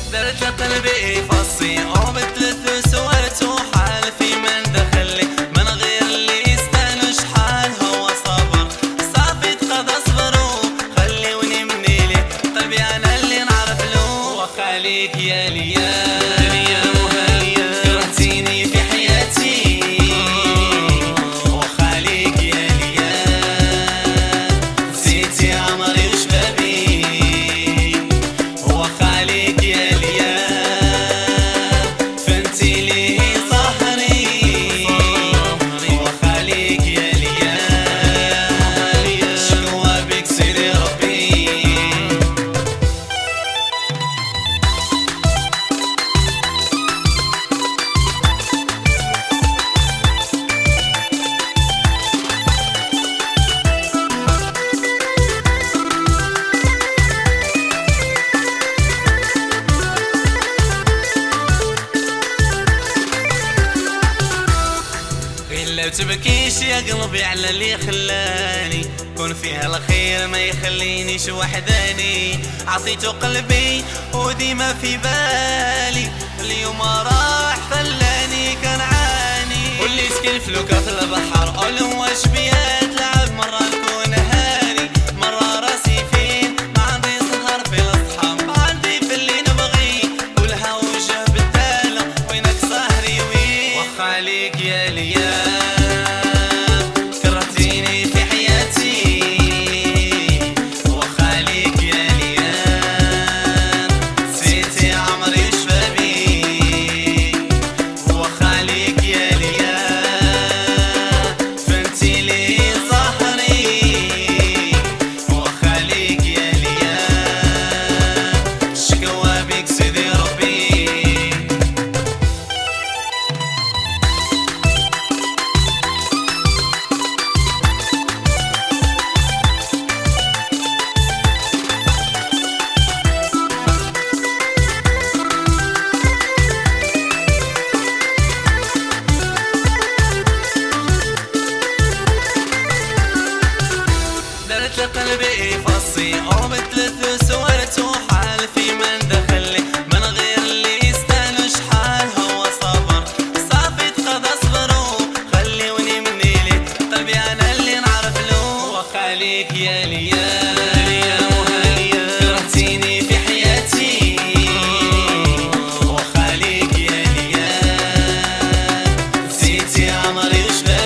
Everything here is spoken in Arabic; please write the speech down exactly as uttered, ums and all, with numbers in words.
درت قلبي فصي وبثلث سورته حال في من دخلي من غير اللي يستاهل شحال هو صبر صافي تقضى صبرو خليوني منيلي قلبي انا اللي نعرف له وخاليك يا ليال يا مهاليا كرهتيني في حياتي وخاليك يا ليال نسيتي عمري وشبابي وخاليك يا لو تبكيش يا قلبي على اللي خلاني كون فيها الخير ما يخلينيش وحداني عطيته قلبي وديما في بالي اليوم راح خلاني كنعاني واللي سكن فلوكة في البحر قولهم واش بيا تلعب مرة نكون هاني مرة راسي فين ما عندي سهر في الصحاب ما عندي في اللي نبغي كلها وجه بالتالة وينك سهري وين وخاليك يا ليال قلبي فصي وبثلث سورته حال في من دخلي من غير اللي يستاهل شحال هو صبر صافي تقضى صبرو خليوني منيلي قلبي انا اللي نعرف له وخاليك يا ليال يا مهاليا كرهتيني في حياتي وخاليك يا ليال نسيتي عمري وشبابي